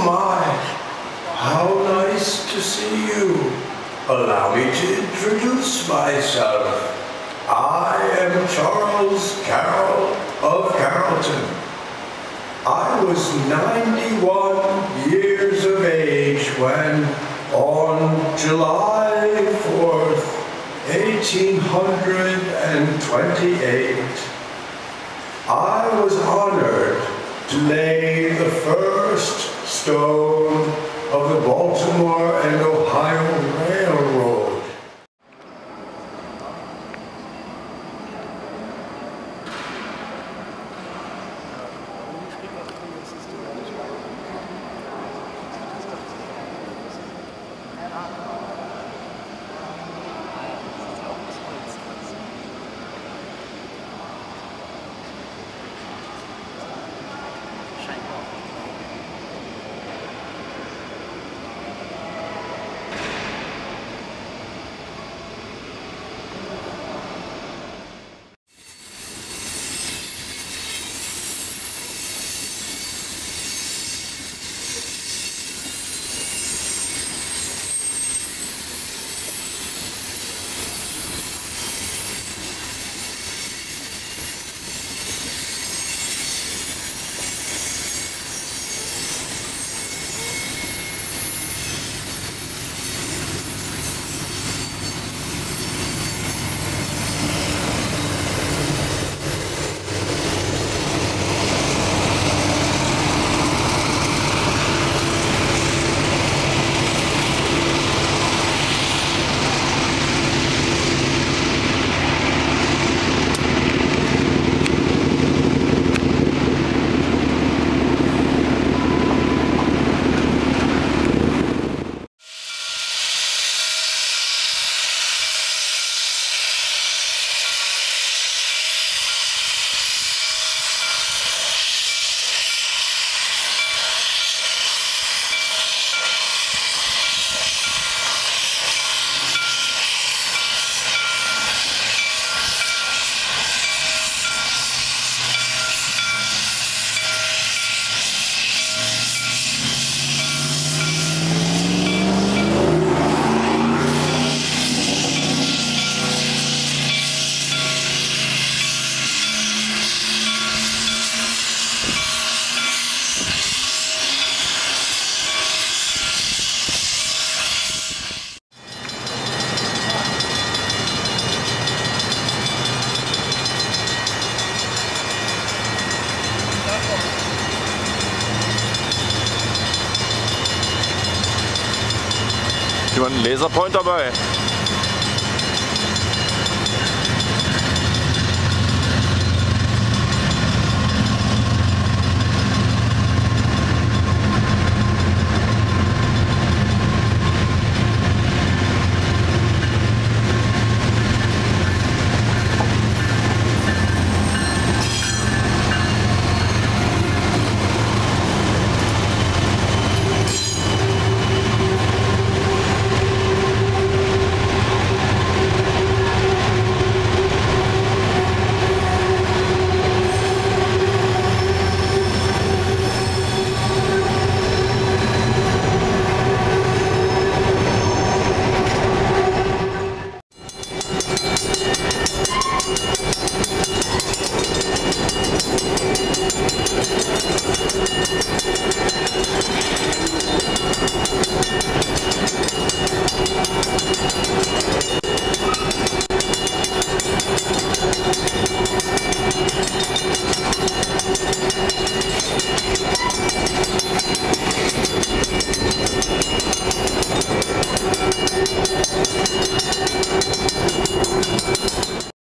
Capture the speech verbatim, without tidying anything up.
my, how nice to see you. Allow me to introduce myself. I am Charles Carroll of Carrollton. I was ninety-one years of age when, on July fourth, eighteen twenty-eight, I was honored to lay the first stone of the Baltimore and Ohio Railroad. Jemand einen Laserpoint dabei?